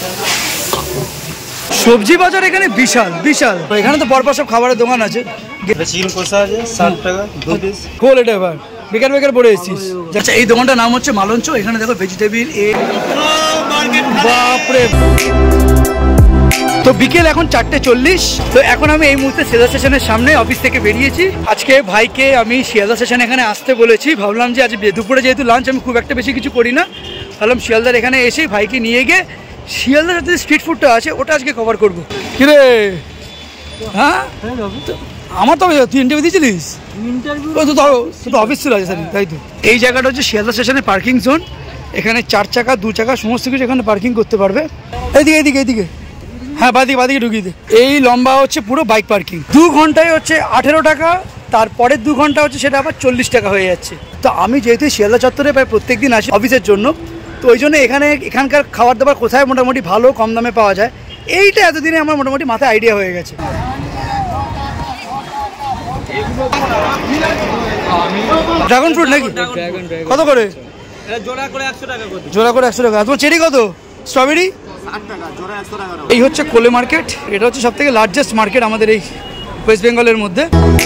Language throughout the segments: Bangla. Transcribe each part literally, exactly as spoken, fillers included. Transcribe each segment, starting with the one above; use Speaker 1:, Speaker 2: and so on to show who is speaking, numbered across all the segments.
Speaker 1: সবজি বাজার এখানে বিশাল বিশাল। এখানে তো পরপর সব খাবারের দোকান আছে।
Speaker 2: চিকেন কষা আছে ষাট টাকা দু পিস।
Speaker 1: খোল এটা এবার বেকার বেকার পড়ে এসেছিস। আচ্ছা এই দোকানটার নাম হচ্ছে মালঞ্চ। এখানে দেখো ভেজিটেবিল এ বাপরে। তো বিকেল এখন চারটে চল্লিশ। তো এখন আমি এই মুহূর্তে শিয়ালদা স্টেশনের সামনে অফিস থেকে বেরিয়েছি। আজকে ভাইকে আমি শিয়ালদা স্টেশন এখানে আসতে বলেছি। ভাবলাম যে আজ দুপুরে যেহেতু লাঞ্চ আমি খুব একটা বেশি কিছু করি না, ভাবলাম শিয়ালদার এখানে এসে ভাইকে নিয়ে গিয়ে শিয়ালদার সাথে স্ট্রিট ফুডটা আছে ওটা আজকে কভার করবো। কিরে হ্যাঁ আমার তো তুই ইন্টারভিউ দিয়েছিলিস? তো অফিস ছিল আছে তাই তো। এই জায়গাটা হচ্ছে শিয়ালদা স্টেশনের পার্কিং জোন। এখানে চার চাকা দু চাকা সমস্ত কিছু এখানে পার্কিং করতে পারবে। এইদিকে এইদিকে এইদিকে হ্যাঁ বাদিকে বাদিকে ঢুকিয়ে দে। এই লম্বা হচ্ছে পুরো বাইক পার্কিং। দু ঘন্টায় হচ্ছে আঠেরো টাকা, তারপরের দু ঘন্টা হচ্ছে সেটা আবার চল্লিশ টাকা হয়ে যাচ্ছে। তো আমি যেহেতু শিয়ালদা চত্বরে প্রায় প্রত্যেক দিন আসি অফিসের জন্য, তো ওই জন্য এখানে এখানকার খাবার দাবার কোথায় মোটামুটি ভালো কম দামে পাওয়া যায় এইটা এতদিনে আমার মোটামুটি মাথায় আইডিয়া হয়ে গেছে। ড্রাগন ফ্রুট নাকি কত করে? জোড়া করে একশো টাকা। জোড়া করে একশো টাকা। তোমার চেরি কত? স্ট্রবেরি এই হচ্ছে কোলে মার্কেট। এটা হচ্ছে সব থেকে লার্জেস্ট মার্কেট আমাদের এই ওয়েস্ট বেঙ্গলের মধ্যে।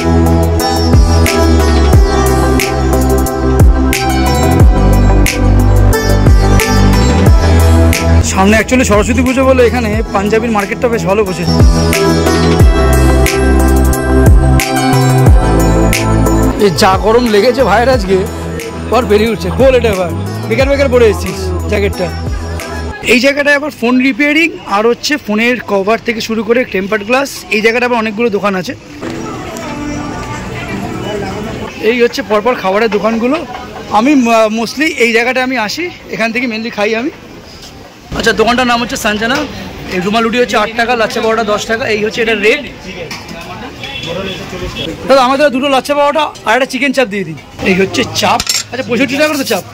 Speaker 1: সামনে অ্যাকচুয়ালি সরস্বতী পুজো বলে এখানে পাঞ্জাবির মার্কেটটা বেশ ভালো বসেছে। এই যা গরম লেগেছে ভাইয়ের আজকে পর বেরিয়ে উঠছে। খোল এটা এবার বেকার বেকার পরে এসেছিস জ্যাকেটটা। এই জায়গাটায় আবার ফোন রিপেয়ারিং আর হচ্ছে ফোনের কভার থেকে শুরু করে টেম্পার্ড গ্লাস, এই জায়গাটা আবার অনেকগুলো দোকান আছে। এই হচ্ছে পরপর খাবারের দোকানগুলো। আমি মোস্টলি এই জায়গাটায় আমি আসি, এখান থেকে মেনলি খাই আমি। আচ্ছা দোকানটার নাম হচ্ছে সঞ্জনা। এই রুমাল রুটি হচ্ছে আট টাকা, লাচ্ছা পাওয়াটা দশ টাকা। এই হচ্ছে এটা রেট। দাদা আমাদের দুটো লাচ্ছা পাওয়াটা আর একটা চিকেন চাপ দিয়ে দিই। এই হচ্ছে চাপ। আচ্ছা পঁয়ষট্টি টাকা করে তো চাপ।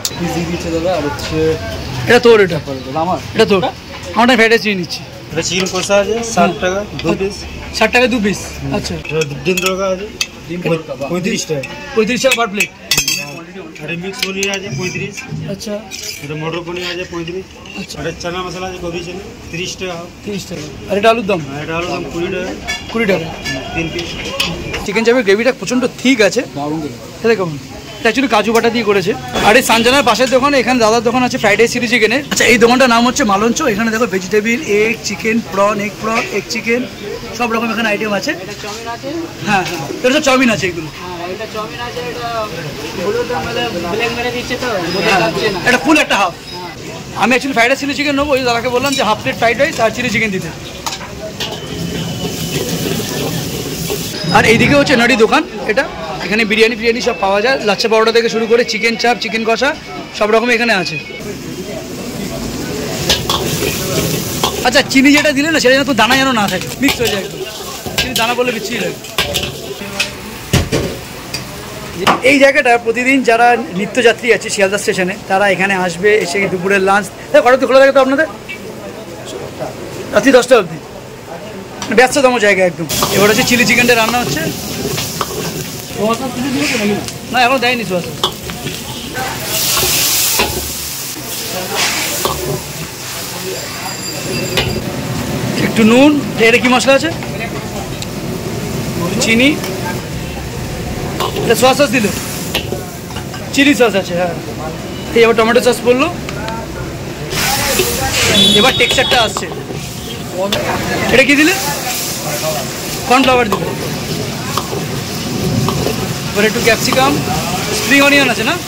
Speaker 1: এটা তোর, এটা আমার, এটা তোর। আমারটা ফ্রাইড রাইস নিয়ে নিচ্ছি।
Speaker 2: এটা চিকেন কষা আছে ষাট টাকা দু পিস।
Speaker 1: ষাট টাকা দু পিস। আচ্ছা
Speaker 2: ডিম তড়কা আছে পঁয়ত্রিশ টাকা।
Speaker 1: পঁয়ত্রিশ টাকা পার প্লেট।
Speaker 2: আর মিক্স পনির আছে পঁয়ত্রিশ।
Speaker 1: আচ্ছা
Speaker 2: এটা মটর পনির আছে পঁয়ত্রিশ। আচ্ছা আর চানা মশলা আছে গোবি চানা তিরিশ টাকা।
Speaker 1: তিরিশ টাকা। আর এটা আলুর দাম?
Speaker 2: এটা আলুর দাম কুড়ি টাকা।
Speaker 1: কুড়ি টাকা
Speaker 2: তিন পিস।
Speaker 1: চিকেন চাপের গ্রেভিটা প্রচণ্ড ঠিক আছে। তাহলে কেমন? অ্যাকচুয়ালি কাজু বাটা দিয়ে করেছে। আর এই সানজানার পাশের দোকানে এখানে দাদার দোকান আছে ফ্রাইড রাইস চিলি চিকেনের। আচ্ছা এই দোকানটার নাম হচ্ছে মালঞ্চ। এখানে দেখো vegetable egg chicken prawn egg prawn egg chicken সব রকম এখানে আইটেম আছে। হ্যাঁ হ্যাঁ এটা সব চাউমিন আছে এগুলো। এটা ফুল একটা হাফ। আমি actually fried rice chilli chicken নেবো। ওই দাদাকে বললাম যে হাফ প্লেট ফ্রাইড রাইস আর চিলি চিকেন দিতে। আর এইদিকে হচ্ছে নাড়ি দোকান। এটা এখানে বিরিয়ানি ফিরিয়ানি সব পাওয়া যায়। লাচ্ছা পাউডার থেকে শুরু করে চিকেন চাপ চিকেন কষা সব রকম এখানে আছে। আচ্ছা চিনি যেটা দিলে না সেটা যেন তো দানা যেন না থাকে, মিক্স হয়ে যায় একদম। চিনি দানা বললে বিচ্ছিরি লাগে। এই জায়গাটা প্রতিদিন যারা নিত্যযাত্রী আছে শিয়ালদা স্টেশনে তারা এখানে আসবে, এসে দুপুরের লাঞ্চ কটা তো খোলা থাকে তো আপনাদের? রাত্রি দশটা অবধি, ব্যস্ততম জায়গা একদম। এবার হচ্ছে চিলি চিকেনটা রান্না হচ্ছে। না এখন দেয়নি সোয়াস। একটু নুন। এটা কি মশলা আছে? চিনি। এটা সস সস দিল, চিলি সস আছে। হ্যাঁ এই এবার টমেটো সস পড়লো। এবার টেক্সচারটা আসছে। এটা কি দিলে? কর্নফ্লাওয়ার দিলে। এবার একটু ক্যাপসিকাম স্প্রিং অনিয়ন আছে না?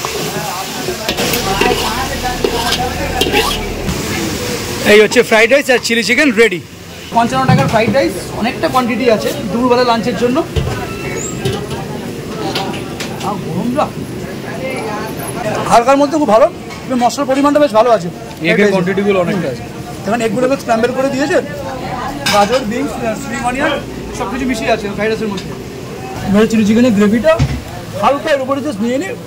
Speaker 1: এই হচ্ছে ফ্রাইড রাইস আর চিলি চিকেন রেডি। পঞ্চান্ন টাকার ফ্রাইড রাইস, অনেকটা কোয়ান্টিটি আছে দুপুরবেলা লাঞ্চের জন্য। হালকার মধ্যে খুব ভালো, মশলার পরিমাণটা বেশ ভালো আছে। এগের কোয়ান্টিটিগুলো অনেকটা আছে। এখন এগুলো বেশ স্ক্র্যাম্বল করে দিয়েছে। গাজর বিনস স্প্রিং অনিয়ন সব কিছু মিশিয়ে আছে ফ্রাইড রাইসের মধ্যে। এবারে চিলি চিকেনের গ্রেভিটা হালকা এর উপরে জাস্ট নিয়ে নিই।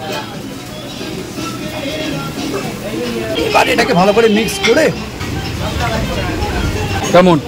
Speaker 1: এবার এটাকে ভালো করে মিক্স করে কেমন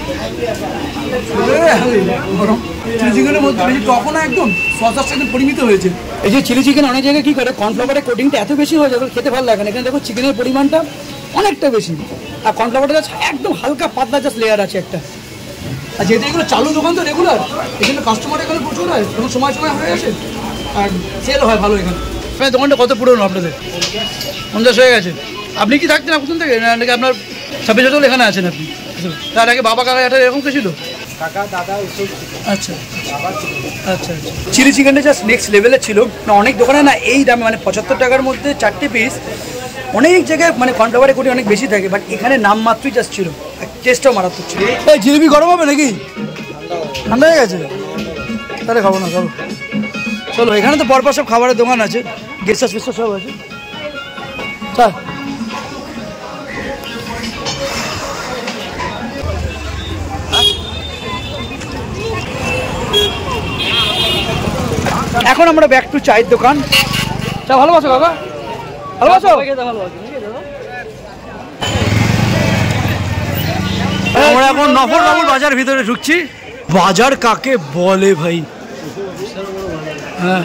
Speaker 1: চিলি চিকেনের মধ্যে বেশি টকও না, একদম সসের সাথে পরিমিত হয়েছে। এই যে চিলি চিকেন অনেক জায়গায় কী করে কর্নফ্লাওয়ারের কোটিংটা এত বেশি হয়ে যায় খেতে ভালো লাগে না। এখানে দেখো চিকেনের পরিমাণটা অনেকটা বেশি। আর কর্নফ্লাওয়ারটা জাস্ট একদম হালকা পাতলা জাস্ট লেয়ার আছে একটা। আর যেহেতু এগুলো চালু দোকান তো রেগুলার, এই জন্য কাস্টমার এখানে প্রচুর হয়, কোনো সময় সময় হয়ে আসে আর সেলও হয় ভালো এখানে। মানে দোকানটা কত পুরনো আপনাদের? পঞ্চাশ হয়ে গেছে। আপনি কি থাকতেন প্রথম থেকে নাকি আপনার ছাব্বিশ বছর এখানে আছেন আপনি? তার আগে বাবা কাকা এটা এরকম ছিল?
Speaker 2: কাকা দাদা এসব।
Speaker 1: আচ্ছা আচ্ছা আচ্ছা। চিলি চিকেনটা জাস্ট নেক্সট লেভেলের ছিল না। অনেক দোকানে না এই দামে মানে পঁচাত্তর টাকার মধ্যে চারটে পিস, অনেক জায়গায় মানে কর্নফ্লাওয়ারে কোটি অনেক বেশি থাকে, বাট এখানে নাম মাত্রই জাস্ট ছিল, টেস্টটাও মারাত্মক ছিল। এই জিলিপি গরম হবে নাকি? ঠান্ডা হয়ে গেছে? তাহলে খাবো না, খাবো। চলো, এখানে তো পরপর সব খাবারের দোকান আছে, গেস্ট হাউস ফেস্ট সব আছে। চল এখন আমরা ব্যাক টু চায়ের দোকান। চা ভালোবাসো কাকা? ভালোবাসো? আমরা এখন নফরবাবুর বাজার ভিতরে ঢুকছি। বাজার কাকে বলে ভাই? হ্যাঁ,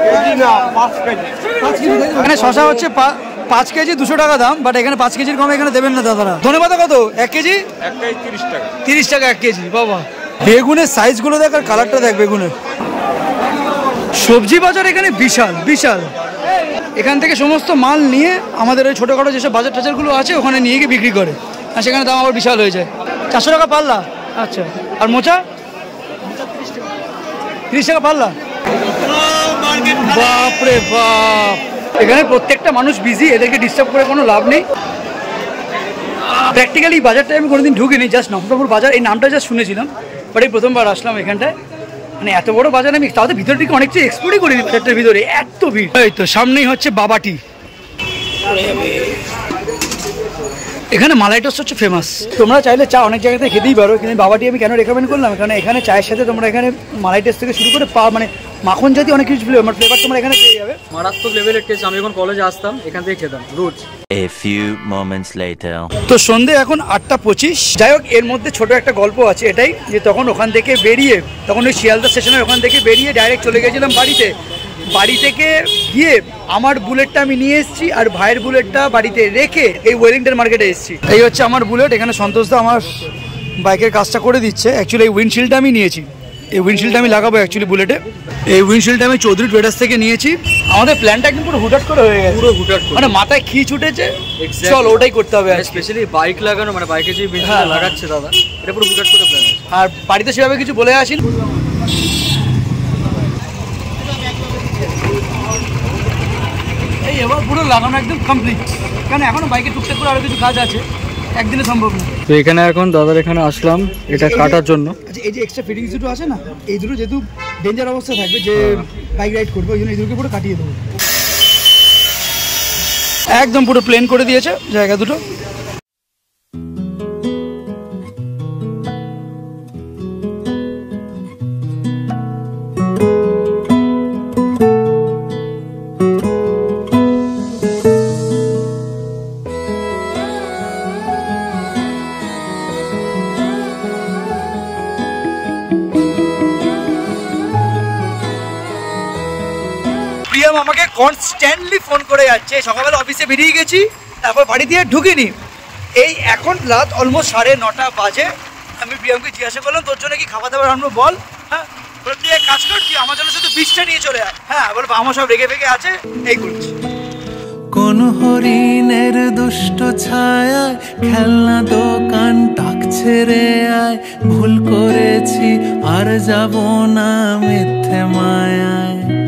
Speaker 1: এখানে শশা হচ্ছে পাঁচ কেজি দুশো টাকা দাম, বাট এখানে পাঁচ কেজির কমে এখানে দেবেন না দাদারা। ধন্যবাদ। কত এক কেজি?
Speaker 2: এক কেজি তিরিশ টাকা।
Speaker 1: তিরিশ টাকা এক কেজি। বাবা, বেগুনের সাইজগুলো দেখ আর কালারটা দেখ বেগুনের। সবজি বাজার এখানে বিশাল বিশাল। এখান থেকে সমস্ত মাল নিয়ে আমাদের ওই ছোটোখাটো যেসব বাজার টাজারগুলো আছে ওখানে নিয়ে গিয়ে বিক্রি করে, আর সেখানে দাম আবার বিশাল হয়ে যায়। চারশো টাকা পাল্লা? আচ্ছা। আর মোচা? তিরিশ টাকা পাল্লা। বাপরে বাপ, এখানে প্রত্যেকটা মানুষ বিজি, এদেরকে ডিস্টার্ব করে কোনো লাভ নেই। প্র্যাকটিক্যালি বাজারটায় আমি কোনোদিন ঢুকিনি, জাস্ট নফরবাবুর বাজার এই নামটা জাস্ট শুনেছিলাম, বাট এই প্রথমবার আসলাম এখানটায়। মানে এত বড় বাজার আমি তাদের ভিতর দিকে অনেকটা এক্সপ্লোরই করিনি, বাজারটার ভিতরে এত ভিড়। এই তো সামনেই হচ্ছে বাবাটি। এখানে মালাই টোস্ট হচ্ছে ফেমাস। তোমরা চাইলে চা অনেক জায়গাতে খেতেই পারো, কিন্তু বাবাটি আমি কেন রেকমেন্ড করলাম, কারণ এখানে চায়ের সাথে তোমরা এখানে মালাই টেস্ট থেকে শুরু করে পা মানে মাখন জাতীয় অনেক কিছু ফ্লেভার ফ্লেভার তোমরা এখানে পেয়ে যাবে।
Speaker 3: মারাত্মক লেভেলের টেস্ট। আমি যখন কলেজে আসতাম এখান থেকে খেতাম রোজ।
Speaker 4: A few moments later.
Speaker 1: তো সন্ধে এখন আটটা পঁচিশ। যাই হোক, এর মধ্যে ছোট একটা গল্প আছে এটাই, যে তখন ওখান থেকে বেরিয়ে, তখন ওই শিয়ালদা স্টেশনের ওখান থেকে বেরিয়ে ডাইরেক্ট চলে গেছিলাম বাড়িতে। বাড়ি থেকে গিয়ে আমার বুলেটটা আমি নিয়ে এসেছি, আর ভাইয়ের বুলেটটা বাড়িতে রেখে এই ওয়েলিংটন মার্কেটে এসেছি। এই হচ্ছে আমার বুলেট। এখানে সন্তোষদা আমার বাইকের কাজটা করে দিচ্ছে। অ্যাকচুয়ালি এই উইন্ডশিল্ডটা আমি নিয়েছি, এই উইন্ডশিল্ডটা আমি লাগাবো অ্যাকচুয়ালি বুলেটে। এই উইন্ডশিল্ডটা আমি চৌধুরী ট্রেডার্স থেকে নিয়েছি। আমাদের প্ল্যানটা একদম পুরো হুটহাট করে হয়ে গেছে,
Speaker 3: পুরো হুটহাট করে,
Speaker 1: মানে মাথায় খিচ উঠেছে, চল ওটাই করতে হবে।
Speaker 3: স্পেশালি বাইক লাগানো, মানে বাইকে যে বিনটা লাগাচ্ছে দাদা, এটা পুরো হুটহাট করে প্ল্যান।
Speaker 1: আর বাড়িতে সেভাবে কিছু বলে আসি। এই এবার পুরো লাগানো একদম কমপ্লিট, কারণ এখনো বাইকে টুকটাক করে আরো কিছু কাজ আছে, একদিনে সম্ভব না।
Speaker 3: তো এখানে এখন দাদার এখানে আসলাম এটা কাটার জন্য।
Speaker 1: আচ্ছা, এই যে এক্সট্রা ফিটিংস দুটো আছে না, এই দুটো যেহেতু ডেঞ্জার অবস্থা থাকবে, যে বাইক রাইড করবে, ওই জন্য এই দুটোকে পুরো কাটিয়ে দেবো। একদম পুরো প্লেন করে দিয়েছে জায়গা দুটো। প্রিয়াম আমাকে কনস্ট্যান্টলি ফোন করে যাচ্ছে। সকালবেলা অফিসে বেরিয়ে গেছি, তারপর বাড়ি দিয়ে ঢুকিনি। এই এখন রাত অলমোস্ট সাড়ে নটা বাজে। আমি প্রিয়ামকে জিজ্ঞাসা করলাম, তোর জন্য কি খাবার দাবার আনবো বল? হ্যাঁ, বলে তুই এক কাজ কর, তুই আমার জন্য শুধু বীজটা নিয়ে চলে আয়। হ্যাঁ, বলে আমার সব রেগে ফেগে আছে, এই করছি।
Speaker 5: কোন হরিণের দুষ্ট ছায়ায় খেলনা দোকান ডাকছে রে আয়, ভুল করেছি আর যাব না মিথ্যে মায়ায়।